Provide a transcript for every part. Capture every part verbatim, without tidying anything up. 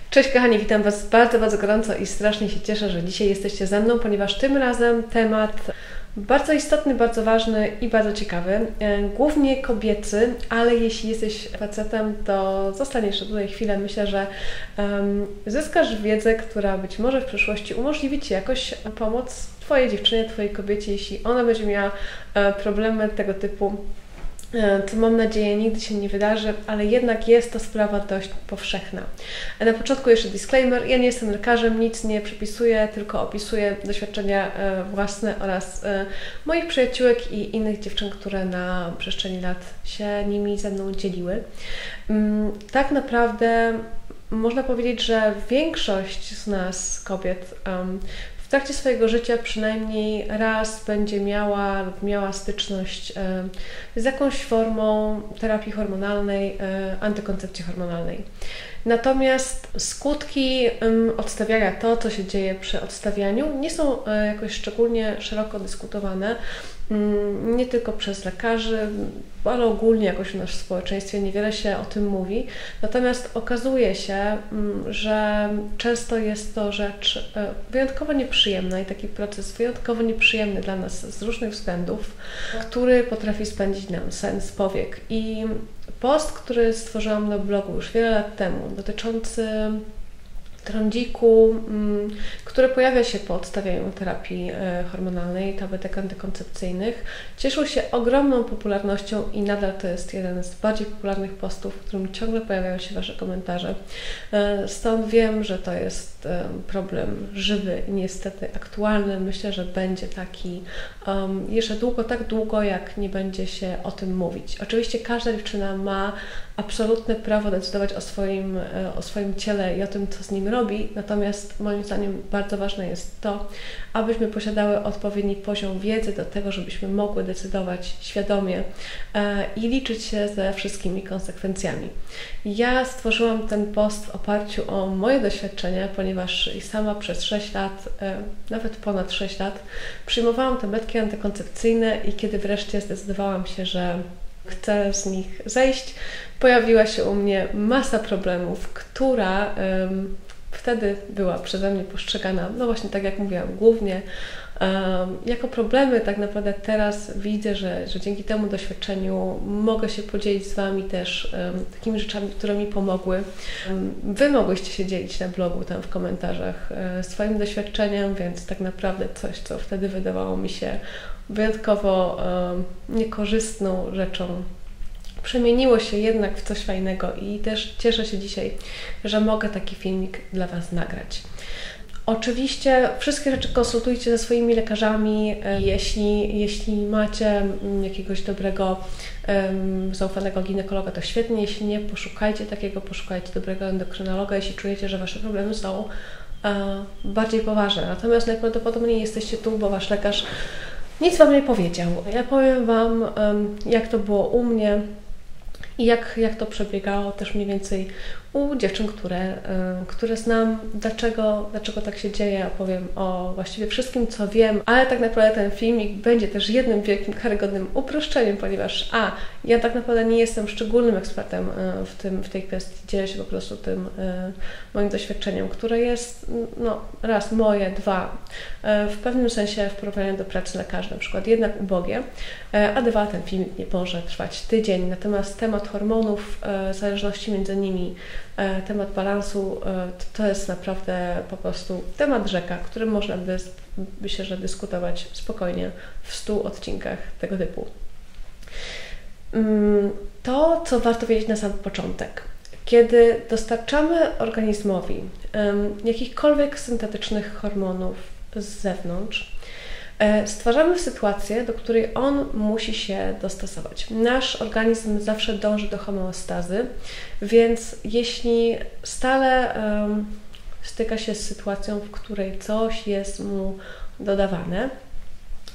Cześć kochani, witam Was bardzo, bardzo gorąco i strasznie się cieszę, że dzisiaj jesteście ze mną, ponieważ tym razem temat bardzo istotny, bardzo ważny i bardzo ciekawy, głównie kobiecy, ale jeśli jesteś facetem, to zostaniesz tutaj chwilę. Myślę, że um, zyskasz wiedzę, która być może w przyszłości umożliwi Ci jakoś pomoc Twojej dziewczynie, Twojej kobiecie, jeśli ona będzie miała problemy tego typu. To mam nadzieję nigdy się nie wydarzy, ale jednak jest to sprawa dość powszechna. Na początku jeszcze disclaimer, ja nie jestem lekarzem, nic nie przepisuję, tylko opisuję doświadczenia własne oraz moich przyjaciółek i innych dziewczyn, które na przestrzeni lat się nimi ze mną dzieliły. Tak naprawdę można powiedzieć, że większość z nas, kobiet, w trakcie swojego życia przynajmniej raz będzie miała lub miała styczność z jakąś formą terapii hormonalnej, antykoncepcji hormonalnej. Natomiast skutki odstawiania, to co się dzieje przy odstawianiu, nie są jakoś szczególnie szeroko dyskutowane, nie tylko przez lekarzy, ale ogólnie jakoś w naszym społeczeństwie niewiele się o tym mówi. Natomiast okazuje się, że często jest to rzecz wyjątkowo nieprzyjemna i taki proces wyjątkowo nieprzyjemny dla nas z różnych względów, który potrafi spędzić nam sen z powiek. I post, który stworzyłam na blogu już wiele lat temu, dotyczący trądziku, który pojawia się po odstawianiu terapii hormonalnej, tabletek antykoncepcyjnych, cieszył się ogromną popularnością i nadal to jest jeden z bardziej popularnych postów, w którym ciągle pojawiają się Wasze komentarze. Stąd wiem, że to jest problem żywy i niestety aktualny. Myślę, że będzie taki um, jeszcze długo, tak długo, jak nie będzie się o tym mówić. Oczywiście każda dziewczyna ma absolutne prawo decydować o swoim, o swoim ciele i o tym, co z nim robi, natomiast moim zdaniem bardzo ważne jest to, abyśmy posiadały odpowiedni poziom wiedzy do tego, żebyśmy mogły decydować świadomie e, i liczyć się ze wszystkimi konsekwencjami. Ja stworzyłam ten post w oparciu o moje doświadczenia, ponieważ i sama przez sześć lat, e, nawet ponad sześć lat, przyjmowałam tabletki antykoncepcyjne i kiedy wreszcie zdecydowałam się, że chcę z nich zejść, pojawiła się u mnie masa problemów, która um, wtedy była przeze mnie postrzegana, no właśnie tak jak mówiłam, głównie um, jako problemy. Tak naprawdę teraz widzę, że, że dzięki temu doświadczeniu mogę się podzielić z Wami też um, takimi rzeczami, które mi pomogły. Um, wy mogłyście się dzielić na blogu, tam w komentarzach um, swoim doświadczeniem, więc tak naprawdę coś, co wtedy wydawało mi się wyjątkowo um, niekorzystną rzeczą, przemieniło się jednak w coś fajnego i też cieszę się dzisiaj, że mogę taki filmik dla Was nagrać. Oczywiście wszystkie rzeczy konsultujcie ze swoimi lekarzami. Jeśli, jeśli macie jakiegoś dobrego, um, zaufanego ginekologa, to świetnie. Jeśli nie, poszukajcie takiego, poszukajcie dobrego endokrynologa, jeśli czujecie, że Wasze problemy są uh, bardziej poważne. Natomiast najprawdopodobniej jesteście tu, bo Wasz lekarz nic Wam nie powiedział. Ja powiem Wam, um, jak to było u mnie i jak, jak to przebiegało też mniej więcej u dziewczyn, które, y, które znam, dlaczego, dlaczego tak się dzieje. Opowiem o właściwie wszystkim, co wiem, ale tak naprawdę ten filmik będzie też jednym wielkim, karygodnym uproszczeniem, ponieważ a, ja tak naprawdę nie jestem szczególnym ekspertem y, w, tym, w tej kwestii, dzielę się po prostu tym y, moim doświadczeniem, które jest no, raz moje, dwa, y, w pewnym sensie w porównaniu do pracy lekarzy, na przykład jednak ubogie, y, a dwa, ten filmik nie może trwać tydzień, natomiast temat hormonów, y, zależności między nimi, temat balansu to jest naprawdę po prostu temat rzeka, który można by, myślę, że dyskutować spokojnie w stu odcinkach tego typu. To, co warto wiedzieć na sam początek. Kiedy dostarczamy organizmowi jakichkolwiek syntetycznych hormonów z zewnątrz, stwarzamy sytuację, do której on musi się dostosować. Nasz organizm zawsze dąży do homeostazy, więc jeśli stale um, styka się z sytuacją, w której coś jest mu dodawane,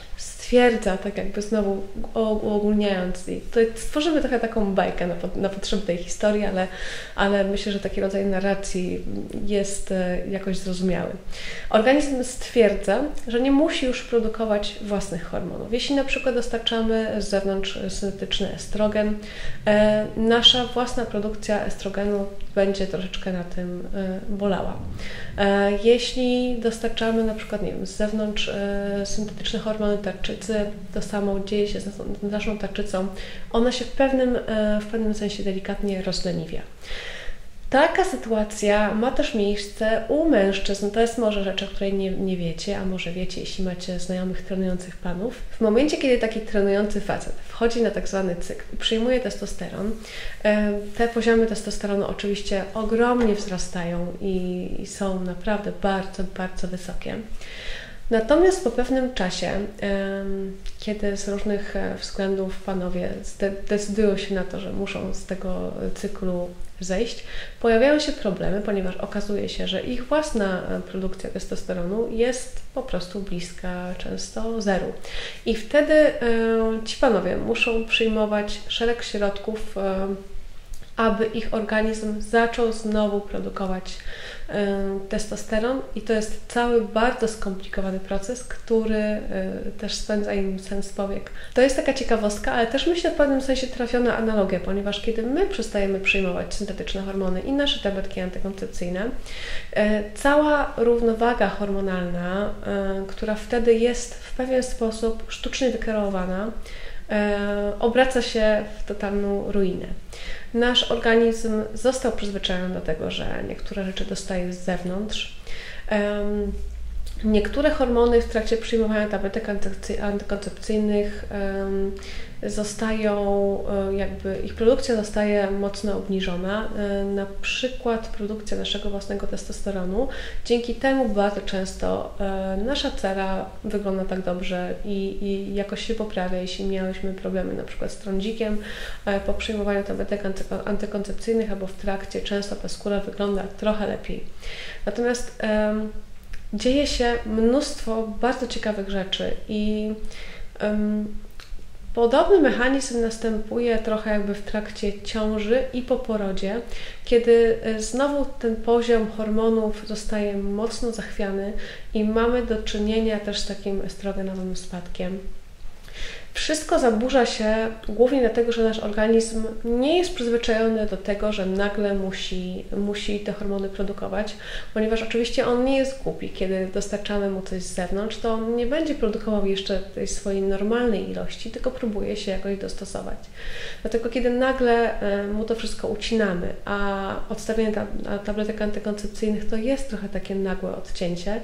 stwierdza, tak jakby znowu uogólniając, i tutaj stworzymy trochę taką bajkę na, na potrzeby tej historii, ale, ale myślę, że taki rodzaj narracji jest jakoś zrozumiały. Organizm stwierdza, że nie musi już produkować własnych hormonów. Jeśli na przykład dostarczamy z zewnątrz syntetyczny estrogen, e, nasza własna produkcja estrogenu będzie troszeczkę na tym e, bolała. E, jeśli dostarczamy na przykład, nie wiem, z zewnątrz e, syntetyczne hormony tarczycy, to samo dzieje się z naszą tarczycą. Ona się w pewnym, e, w pewnym sensie delikatnie rozleniwia. Taka sytuacja ma też miejsce u mężczyzn. To jest może rzecz, o której nie, nie wiecie, a może wiecie, jeśli macie znajomych trenujących panów. W momencie, kiedy taki trenujący facet wchodzi na tak zwany cykl i przyjmuje testosteron, te poziomy testosteronu oczywiście ogromnie wzrastają i, i są naprawdę bardzo, bardzo wysokie. Natomiast po pewnym czasie, kiedy z różnych względów panowie decydują się na to, że muszą z tego cyklu zejść, pojawiają się problemy, ponieważ okazuje się, że ich własna produkcja testosteronu jest po prostu bliska często zeru. I wtedy ci panowie muszą przyjmować szereg środków, aby ich organizm zaczął znowu produkować testosteron, i to jest cały bardzo skomplikowany proces, który też spędza im sens powiek. To jest taka ciekawostka, ale też myślę w pewnym sensie trafiona analogia, ponieważ kiedy my przestajemy przyjmować syntetyczne hormony i nasze tabletki antykoncepcyjne, cała równowaga hormonalna, która wtedy jest w pewien sposób sztucznie wykreowana, obraca się w totalną ruinę. Nasz organizm został przyzwyczajony do tego, że niektóre rzeczy dostaje z zewnątrz. Niektóre hormony w trakcie przyjmowania tabletek antykoncepcyjnych zostają, jakby ich produkcja zostaje mocno obniżona, na przykład produkcja naszego własnego testosteronu. Dzięki temu bardzo często nasza cera wygląda tak dobrze i, i jakoś się poprawia, jeśli miałyśmy problemy na przykład z trądzikiem po przyjmowaniu tabletek antykoncepcyjnych albo w trakcie, często ta skóra wygląda trochę lepiej. Natomiast um, dzieje się mnóstwo bardzo ciekawych rzeczy i um, podobny mechanizm następuje trochę jakby w trakcie ciąży i po porodzie, kiedy znowu ten poziom hormonów zostaje mocno zachwiany i mamy do czynienia też z takim estrogenowym spadkiem. Wszystko zaburza się głównie dlatego, że nasz organizm nie jest przyzwyczajony do tego, że nagle musi, musi te hormony produkować, ponieważ oczywiście on nie jest głupi. Kiedy dostarczamy mu coś z zewnątrz, to on nie będzie produkował jeszcze tej swojej normalnej ilości, tylko próbuje się jakoś dostosować. Dlatego kiedy nagle mu to wszystko ucinamy, a odstawienie tabletek antykoncepcyjnych to jest trochę takie nagłe odcięcie,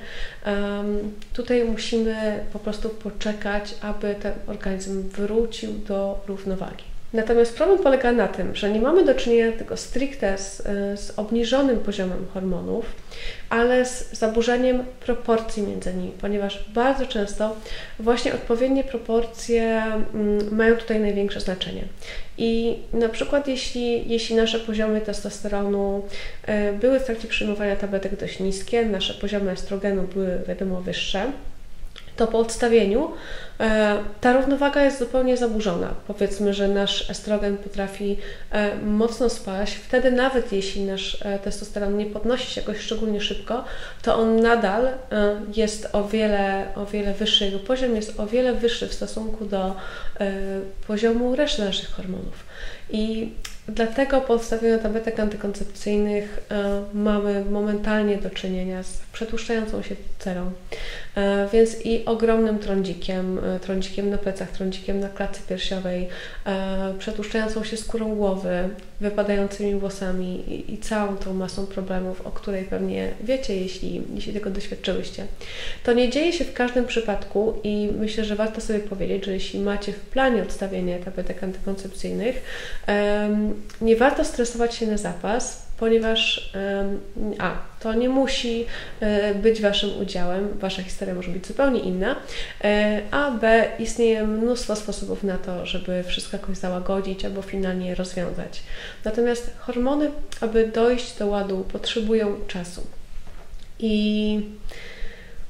tutaj musimy po prostu poczekać, aby ten organizm wrócił do równowagi. Natomiast problem polega na tym, że nie mamy do czynienia tylko stricte z, z obniżonym poziomem hormonów, ale z zaburzeniem proporcji między nimi, ponieważ bardzo często właśnie odpowiednie proporcje mają tutaj największe znaczenie. I na przykład jeśli, jeśli nasze poziomy testosteronu były w trakcie przyjmowania tabletek dość niskie, nasze poziomy estrogenu były wiadomo wyższe, to po odstawieniu e, ta równowaga jest zupełnie zaburzona. Powiedzmy, że nasz estrogen potrafi e, mocno spaść, wtedy nawet jeśli nasz e, testosteron nie podnosi się jakoś szczególnie szybko, to on nadal e, jest o wiele, o wiele wyższy, jego poziom jest o wiele wyższy w stosunku do e, poziomu reszty naszych hormonów. I dlatego po odstawieniu tabletek antykoncepcyjnych e, mamy momentalnie do czynienia z przetłuszczającą się cerą, e, więc i ogromnym trądzikiem, e, trądzikiem na plecach, trądzikiem na klatce piersiowej, e, przetłuszczającą się skórą głowy, wypadającymi włosami i, i całą tą masą problemów, o której pewnie wiecie, jeśli, jeśli tego doświadczyłyście. To nie dzieje się w każdym przypadku i myślę, że warto sobie powiedzieć, że jeśli macie w planie odstawienie tabletek antykoncepcyjnych, um, nie warto stresować się na zapas, ponieważ um, a, to nie musi y, być Waszym udziałem, Wasza historia może być zupełnie inna, y, a b, istnieje mnóstwo sposobów na to, żeby wszystko jakoś załagodzić albo finalnie rozwiązać. Natomiast hormony, aby dojść do ładu, potrzebują czasu. I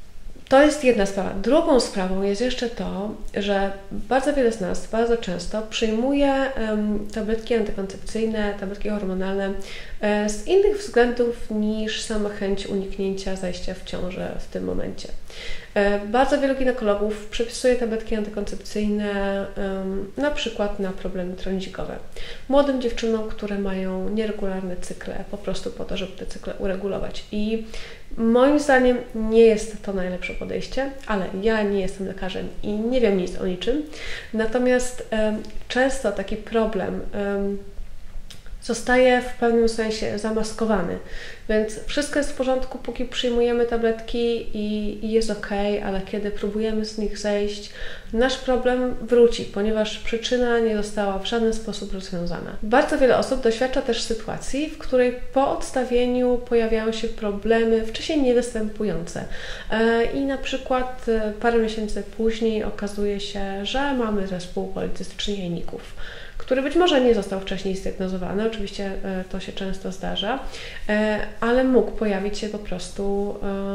To jest jedna sprawa. Drugą sprawą jest jeszcze to, że bardzo wiele z nas bardzo często przyjmuje um, tabletki antykoncepcyjne, tabletki hormonalne e, z innych względów niż sama chęć uniknięcia zajścia w ciążę w tym momencie. E, bardzo wielu ginekologów przepisuje tabletki antykoncepcyjne um, na przykład na problemy trądzikowe. Młodym dziewczynom, które mają nieregularne cykle, po prostu po to, żeby te cykle uregulować. I moim zdaniem nie jest to najlepsze podejście, ale ja nie jestem lekarzem i nie wiem nic o niczym. Natomiast um, często taki problem um, zostaje w pewnym sensie zamaskowany, więc wszystko jest w porządku, póki przyjmujemy tabletki i, i jest ok, ale kiedy próbujemy z nich zejść, nasz problem wróci, ponieważ przyczyna nie została w żaden sposób rozwiązana. Bardzo wiele osób doświadcza też sytuacji, w której po odstawieniu pojawiają się problemy wcześniej niewystępujące i na przykład parę miesięcy później okazuje się, że mamy zespół policystycznych jajników, który być może nie został wcześniej zdiagnozowany, oczywiście to się często zdarza, ale mógł pojawić się po prostu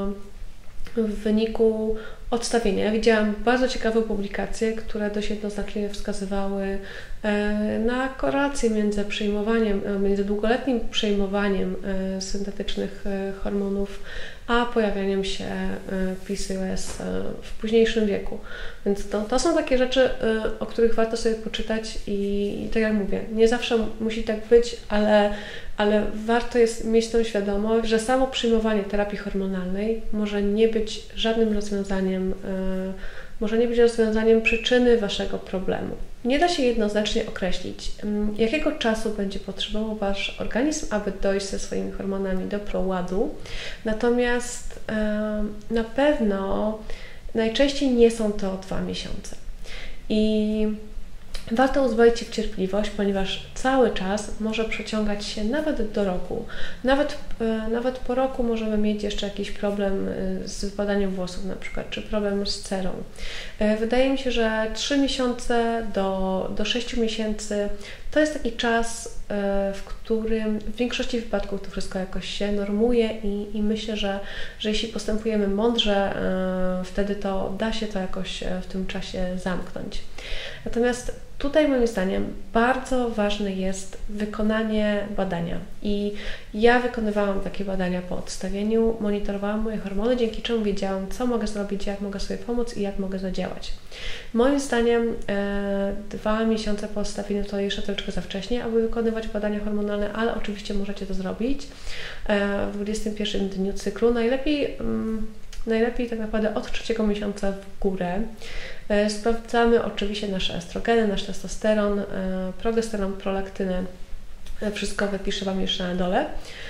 w wyniku odstawienia. Ja widziałam bardzo ciekawe publikacje, które dość jednoznacznie wskazywały na korelację między przyjmowaniem, między długoletnim przyjmowaniem syntetycznych hormonów, a pojawianiem się P C O S w późniejszym wieku. Więc to, to są takie rzeczy, o których warto sobie poczytać i, i tak jak mówię, nie zawsze musi tak być, ale, ale warto jest mieć tą świadomość, że samo przyjmowanie terapii hormonalnej może nie być żadnym rozwiązaniem, może nie być rozwiązaniem przyczyny Waszego problemu. Nie da się jednoznacznie określić, jakiego czasu będzie potrzebował Wasz organizm, aby dojść ze swoimi hormonami do ładu. Natomiast na pewno najczęściej nie są to dwa miesiące. I warto uzbroić się w cierpliwość, ponieważ cały czas może przeciągać się nawet do roku. Nawet, nawet po roku możemy mieć jeszcze jakiś problem z wypadaniem włosów na przykład, czy problem z cerą. Wydaje mi się, że trzy miesiące do, do sześciu miesięcy to jest taki czas, w którym w większości wypadków to wszystko jakoś się normuje i, i myślę, że, że jeśli postępujemy mądrze, wtedy to da się to jakoś w tym czasie zamknąć. Natomiast tutaj moim zdaniem bardzo ważne jest wykonanie badania i ja wykonywałam takie badania po odstawieniu, monitorowałam moje hormony, dzięki czemu wiedziałam, co mogę zrobić, jak mogę sobie pomóc i jak mogę zadziałać. Moim zdaniem e, dwa miesiące po odstawieniu to jeszcze troszeczkę za wcześnie, aby wykonywać badania hormonalne, ale oczywiście możecie to zrobić e, w dwudziestym pierwszym dniu cyklu. Najlepiej mm, Najlepiej tak naprawdę od trzeciego miesiąca w górę. Sprawdzamy oczywiście nasze estrogeny, nasz testosteron, progesteron, prolaktynę. Wszystko wypiszę Wam jeszcze na dole.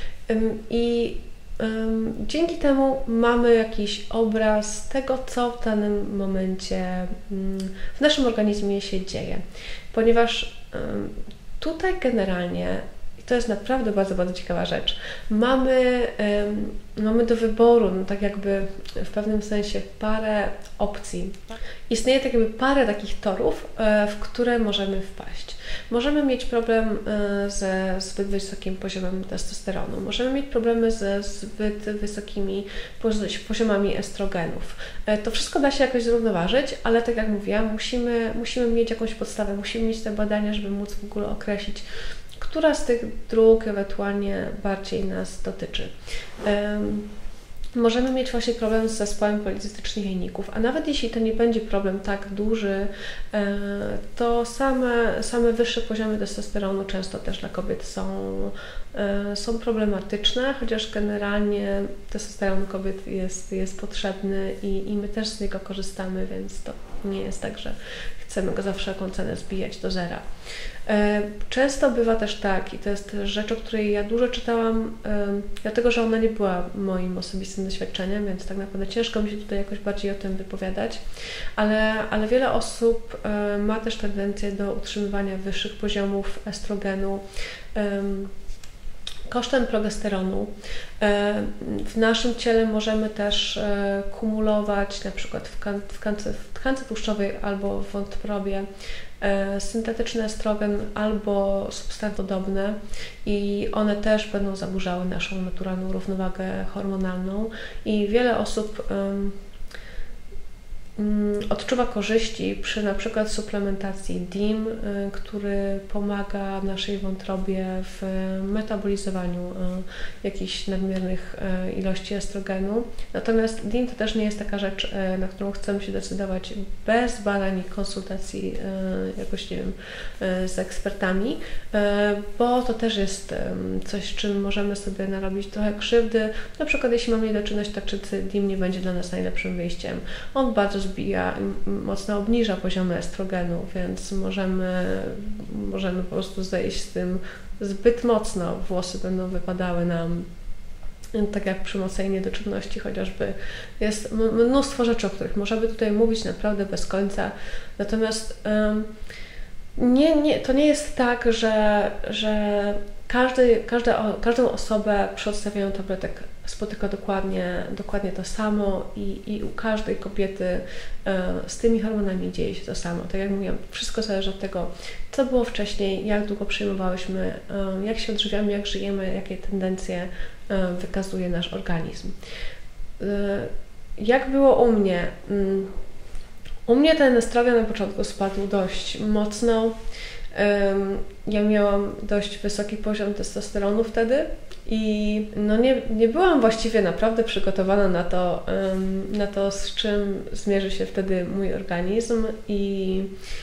I dzięki temu mamy jakiś obraz tego, co w danym momencie w naszym organizmie się dzieje. Ponieważ tutaj generalnie to jest naprawdę bardzo, bardzo ciekawa rzecz. Mamy, um, mamy do wyboru, no tak jakby w pewnym sensie parę opcji. Istnieje tak jakby parę takich torów, e, w które możemy wpaść. Możemy mieć problem e, ze zbyt wysokim poziomem testosteronu. Możemy mieć problemy ze zbyt wysokimi poziomami estrogenów. E, to wszystko da się jakoś zrównoważyć, ale tak jak mówiłam, musimy, musimy mieć jakąś podstawę, musimy mieć te badania, żeby móc w ogóle określić, która z tych dróg ewentualnie bardziej nas dotyczy. Um, możemy mieć właśnie problem z zespołem policystycznych jajników, a nawet jeśli to nie będzie problem tak duży, e, to same, same wyższe poziomy testosteronu często też dla kobiet są, e, są problematyczne, chociaż generalnie testosteron kobiet jest, jest potrzebny i, i my też z niego korzystamy, więc to nie jest tak, że chcemy go za wszelką cenę zbijać do zera. Często bywa też tak, i to jest rzecz, o której ja dużo czytałam, dlatego że ona nie była moim osobistym doświadczeniem, więc tak naprawdę ciężko mi się tutaj jakoś bardziej o tym wypowiadać, ale, ale wiele osób ma też tendencję do utrzymywania wyższych poziomów estrogenu kosztem progesteronu. W naszym ciele możemy też kumulować na przykład w tkance, w tkance tłuszczowej albo w wątrobie syntetyczny estrogen albo substancje podobne i one też będą zaburzały naszą naturalną równowagę hormonalną i wiele osób odczuwa korzyści przy na przykład suplementacji D I M, który pomaga naszej wątrobie w metabolizowaniu jakichś nadmiernych ilości estrogenu. Natomiast D I M to też nie jest taka rzecz, na którą chcemy się decydować bez badań i konsultacji jakoś, nie wiem, z ekspertami, bo to też jest coś, czym możemy sobie narobić trochę krzywdy. Na przykład jeśli mamy niedoczynność tarczycy, D I M nie będzie dla nas najlepszym wyjściem. On bardzo zbija, mocno obniża poziomy estrogenu, więc możemy, możemy po prostu zejść z tym zbyt mocno. Włosy będą wypadały nam, tak jak przy mocnej niedoczynności chociażby. Jest mnóstwo rzeczy, o których możemy tutaj mówić naprawdę bez końca. Natomiast um, nie, nie, to nie jest tak, że, że każdy, każda, każdą osobę przy odstawianiu tabletek spotyka dokładnie, dokładnie to samo i, i u każdej kobiety e, z tymi hormonami dzieje się to samo. Tak jak mówiłam, wszystko zależy od tego, co było wcześniej, jak długo przyjmowałyśmy, e, jak się odżywiamy, jak żyjemy, jakie tendencje e, wykazuje nasz organizm. E, jak było u mnie? Mm, u mnie ten estrogen na początku spadł dość mocno. Ja miałam dość wysoki poziom testosteronu wtedy i no nie, nie byłam właściwie naprawdę przygotowana na to, na to, z czym zmierzy się wtedy mój organizm i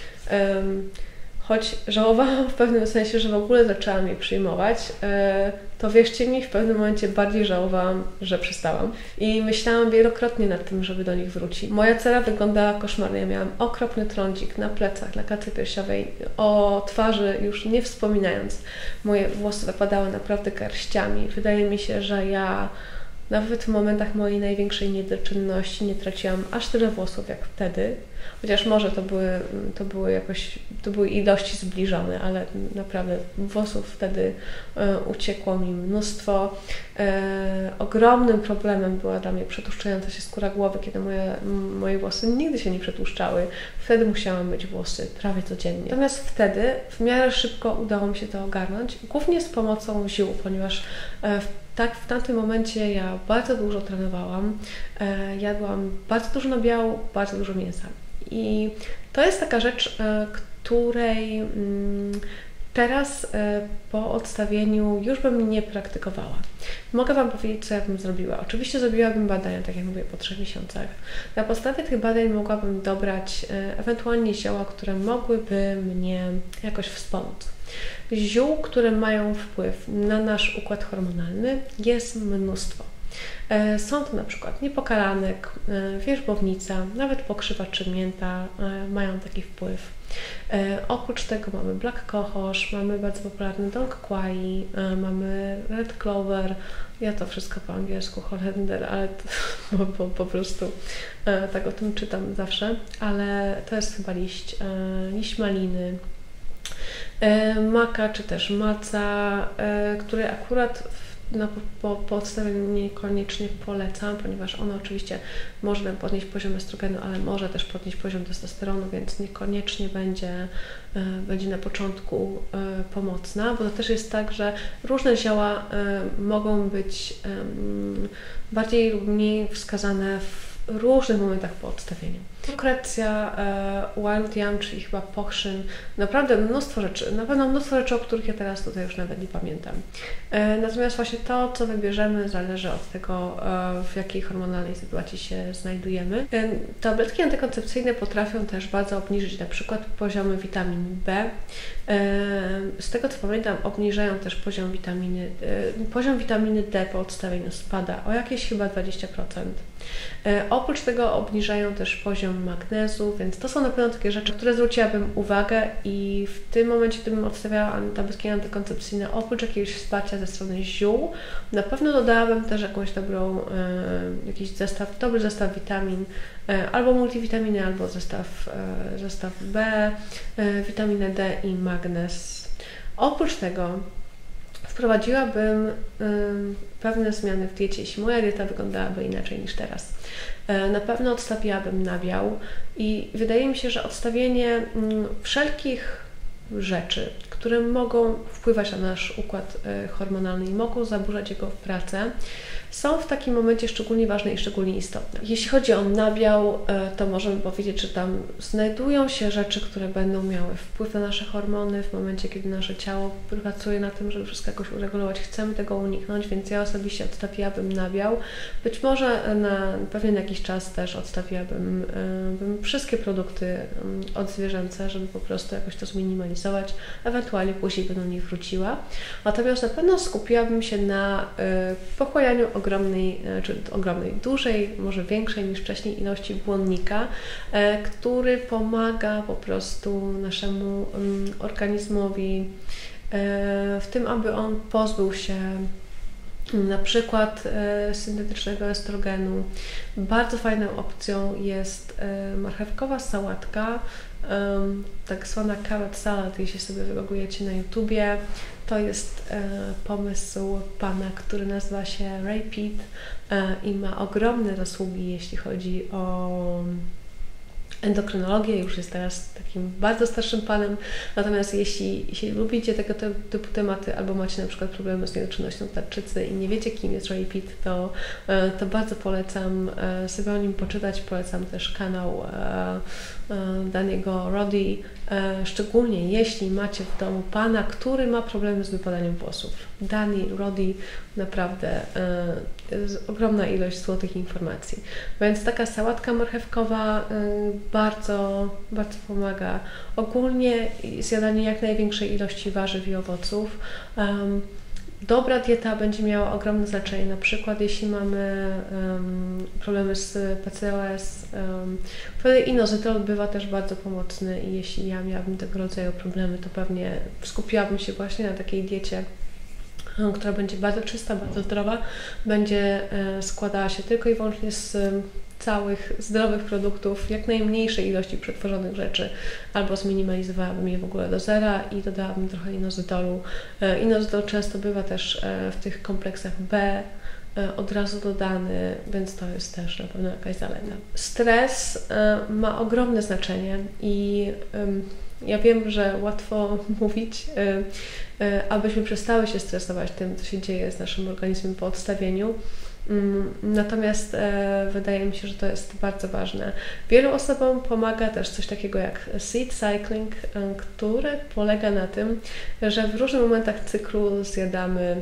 choć żałowałam w pewnym sensie, że w ogóle zaczęłam je przyjmować, to wierzcie mi, w pewnym momencie bardziej żałowałam, że przestałam. I myślałam wielokrotnie nad tym, żeby do nich wrócić. Moja cera wyglądała koszmarnie. Ja miałam okropny trądzik na plecach, na klatce piersiowej, o twarzy już nie wspominając. Moje włosy wypadały naprawdę garściami. Wydaje mi się, że ja nawet w momentach mojej największej niedoczynności nie traciłam aż tyle włosów jak wtedy. Chociaż może to były, to były jakoś, to były ilości zbliżone, ale naprawdę włosów wtedy e, uciekło mi mnóstwo. E, ogromnym problemem była dla mnie przetłuszczająca się skóra głowy, kiedy moje, moje włosy nigdy się nie przetłuszczały. Wtedy musiałam myć włosy prawie codziennie. Natomiast wtedy w miarę szybko udało mi się to ogarnąć, głównie z pomocą ziół, ponieważ e, w Tak, w tamtym momencie ja bardzo dużo trenowałam, e, jadłam bardzo dużo nabiału, bardzo dużo mięsa. I to jest taka rzecz, e, której mm, teraz e, po odstawieniu już bym nie praktykowała. Mogę Wam powiedzieć, co ja bym zrobiła. Oczywiście zrobiłabym badania, tak jak mówię, po trzech miesiącach. Na podstawie tych badań mogłabym dobrać e, ewentualnie zioła, które mogłyby mnie jakoś wspomóc. Ziół, które mają wpływ na nasz układ hormonalny, jest mnóstwo. Są to na przykład niepokalanek, wierzbownica, nawet pokrzywacze mięta mają taki wpływ. Oprócz tego mamy black cohosh, mamy bardzo popularny dong quai, mamy red clover, ja to wszystko po angielsku, holender, ale to, bo, bo po prostu tak o tym czytam zawsze, ale to jest chyba liść, liść maliny, maka czy też maca, który akurat na, po, po odstawieniu niekoniecznie polecam, ponieważ ono oczywiście może nam podnieść poziom estrogenu, ale może też podnieść poziom testosteronu, więc niekoniecznie będzie, będzie na początku pomocna, bo to też jest tak, że różne zioła mogą być bardziej lub mniej wskazane w różnych momentach po odstawieniu. Lukrecja, e, Wild Yam, czyli chyba pochrzyn, naprawdę mnóstwo rzeczy, na pewno mnóstwo rzeczy, o których ja teraz tutaj już nawet nie pamiętam. E, natomiast właśnie to, co wybierzemy, zależy od tego, e, w jakiej hormonalnej sytuacji się znajdujemy. E, tabletki antykoncepcyjne potrafią też bardzo obniżyć na przykład poziomy witamin B. E, z tego co pamiętam, obniżają też poziom witaminy, e, poziom witaminy D po odstawieniu spada o jakieś chyba dwadzieścia procent. E, oprócz tego obniżają też poziom magnezu, więc to są na pewno takie rzeczy, które zwróciłabym uwagę i w tym momencie, gdybym odstawiała tabletki antykoncepcyjne, oprócz jakiegoś wsparcia ze strony ziół, na pewno dodałabym też jakąś dobrą, e, jakiś zestaw, dobry zestaw witamin, e, albo multivitaminy, albo zestaw, e, zestaw B, e, witaminę D i magnez. Oprócz tego wprowadziłabym y, pewne zmiany w diecie, jeśli moja dieta wyglądałaby inaczej niż teraz. Y, na pewno odstawiłabym nabiał i wydaje mi się, że odstawienie y, wszelkich rzeczy, które mogą wpływać na nasz układ hormonalny i mogą zaburzać jego pracę, są w takim momencie szczególnie ważne i szczególnie istotne. Jeśli chodzi o nabiał, to możemy powiedzieć, że tam znajdują się rzeczy, które będą miały wpływ na nasze hormony w momencie, kiedy nasze ciało pracuje na tym, żeby wszystko jakoś uregulować. Chcemy tego uniknąć, więc ja osobiście odstawiłabym nabiał. Być może na pewien jakiś czas też odstawiłabym bym wszystkie produkty odzwierzęce, żeby po prostu jakoś to zminimalizować, ewentualnie później będę do nich wróciła. Natomiast na pewno skupiłabym się na pochłanianiu ogromnej, czy ogromnej, dużej, może większej niż wcześniej ilości błonnika, który pomaga po prostu naszemu organizmowi w tym, aby on pozbył się na przykład syntetycznego estrogenu. Bardzo fajną opcją jest marchewkowa sałatka, tak zwana carrot salad, jeśli sobie wylogujecie na YouTubie. To jest e, pomysł pana, który nazywa się Ray Peat e, i ma ogromne zasługi, jeśli chodzi o endokrynologię, już jest teraz takim bardzo starszym panem, natomiast jeśli, jeśli lubicie tego typu tematy, albo macie na przykład problemy z niedoczynnością tarczycy i nie wiecie, kim jest Ray Peat, to, to bardzo polecam sobie o nim poczytać, polecam też kanał Daniego Roddy, szczególnie jeśli macie w domu pana, który ma problemy z wypadaniem włosów. Dani Roddy, naprawdę jest ogromna ilość złotych informacji. Więc taka sałatka marchewkowa bardzo, bardzo pomaga. Ogólnie zjadanie jak największej ilości warzyw i owoców. Dobra dieta będzie miała ogromne znaczenie, na przykład jeśli mamy um, problemy z P C O S, um, wtedy inositol bywa też bardzo pomocny i jeśli ja miałabym tego rodzaju problemy, to pewnie skupiłabym się właśnie na takiej diecie, um, która będzie bardzo czysta, bardzo zdrowa, będzie um, składała się tylko i wyłącznie z um, całych zdrowych produktów, jak najmniejszej ilości przetworzonych rzeczy, albo zminimalizowałabym je w ogóle do zera i dodałabym trochę inositolu. Inositol często bywa też w tych kompleksach B od razu dodany, więc to jest też na pewno jakaś zaleta. Stres ma ogromne znaczenie i ja wiem, że łatwo mówić, abyśmy przestały się stresować tym, co się dzieje z naszym organizmem po odstawieniu. Natomiast e, wydaje mi się, że to jest bardzo ważne. Wielu osobom pomaga też coś takiego jak seed cycling, e, które polega na tym, że w różnych momentach cyklu zjadamy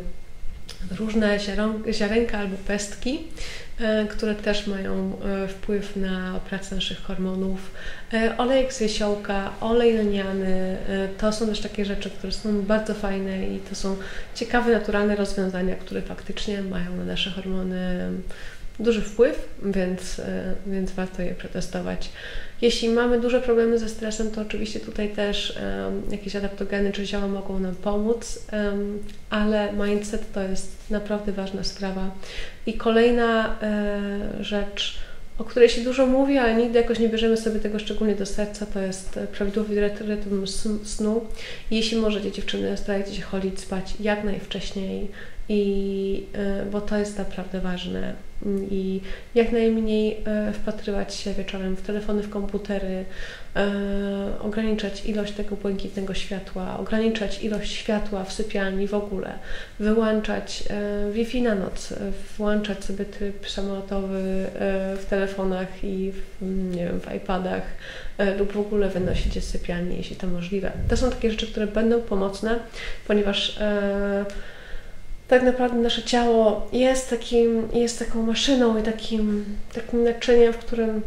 różne ziarenka albo pestki, e, które też mają e, wpływ na pracę naszych hormonów. E, olejek z wiesiołka, olej lniany, e, to są też takie rzeczy, które są bardzo fajne i to są ciekawe, naturalne rozwiązania, które faktycznie mają na nasze hormony duży wpływ, więc, więc warto je przetestować. Jeśli mamy duże problemy ze stresem, to oczywiście tutaj też um, jakieś adaptogeny czy zioła mogą nam pomóc, um, ale mindset to jest naprawdę ważna sprawa. I kolejna e, rzecz, o której się dużo mówi, ale nigdy jakoś nie bierzemy sobie tego szczególnie do serca, to jest prawidłowy rytm snu. Jeśli możecie, dziewczyny, starajcie się chodzić spać jak najwcześniej, i, bo to jest naprawdę ważne. I jak najmniej wpatrywać się wieczorem w telefony, w komputery, ograniczać ilość tego błękitnego światła, ograniczać ilość światła w sypialni w ogóle, wyłączać Wi-Fi na noc, włączać sobie tryb samolotowy w telefonach i w, nie wiem, w iPadach lub w ogóle wynosić je z sypialni, jeśli to możliwe. To są takie rzeczy, które będą pomocne, ponieważ tak naprawdę nasze ciało jest takim, jest taką maszyną i takim, takim naczyniem, w którym,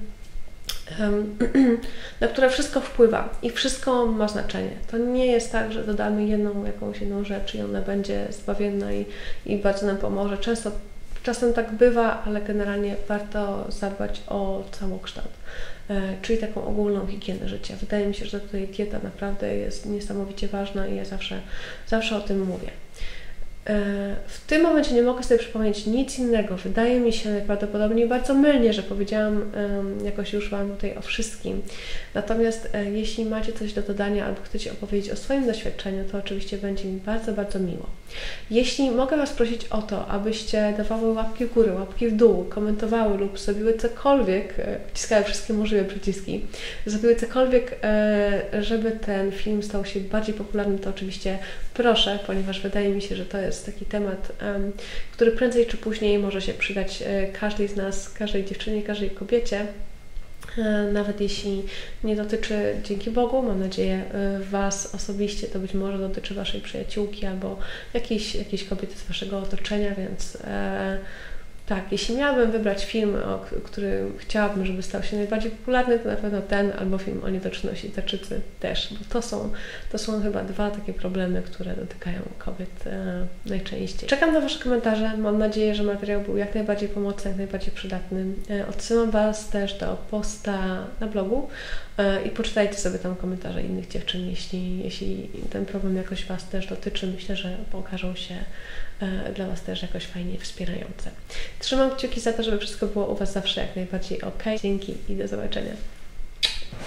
na które wszystko wpływa i wszystko ma znaczenie. To nie jest tak, że dodamy jedną jakąś jedną rzecz i ona będzie zbawienna i, i bardzo nam pomoże. Często, czasem tak bywa, ale generalnie warto zadbać o całokształt, czyli taką ogólną higienę życia. Wydaje mi się, że tutaj dieta naprawdę jest niesamowicie ważna i ja zawsze, zawsze o tym mówię. W tym momencie nie mogę sobie przypomnieć nic innego. Wydaje mi się najprawdopodobniej bardzo mylnie, że powiedziałam jakoś już Wam tutaj o wszystkim. Natomiast jeśli macie coś do dodania albo chcecie opowiedzieć o swoim doświadczeniu, to oczywiście będzie mi bardzo, bardzo miło. Jeśli mogę Was prosić o to, abyście dawały łapki w górę, łapki w dół, komentowały lub zrobiły cokolwiek, wciskały wszystkie możliwe przyciski, zrobiły cokolwiek, żeby ten film stał się bardziej popularny, to oczywiście proszę, ponieważ wydaje mi się, że to jest taki temat, który prędzej czy później może się przydać każdej z nas, każdej dziewczynie, każdej kobiecie. Nawet jeśli nie dotyczy, dzięki Bogu, mam nadzieję, Was osobiście, to być może dotyczy Waszej przyjaciółki albo jakiejś, jakiejś kobiety z Waszego otoczenia, więc e, tak, jeśli miałabym wybrać film, o którym chciałabym, żeby stał się najbardziej popularny, to na pewno ten, albo film o niedoczynności tarczycy też, bo to są, to są chyba dwa takie problemy, które dotykają kobiet e, najczęściej. Czekam na Wasze komentarze, mam nadzieję, że materiał był jak najbardziej pomocny, jak najbardziej przydatny. E, odsyłam Was też do posta na blogu e, i poczytajcie sobie tam komentarze innych dziewczyn, jeśli, jeśli ten problem jakoś Was też dotyczy. Myślę, że okażą się dla Was też jakoś fajnie wspierające. Trzymam kciuki za to, żeby wszystko było u Was zawsze jak najbardziej ok. Dzięki i do zobaczenia.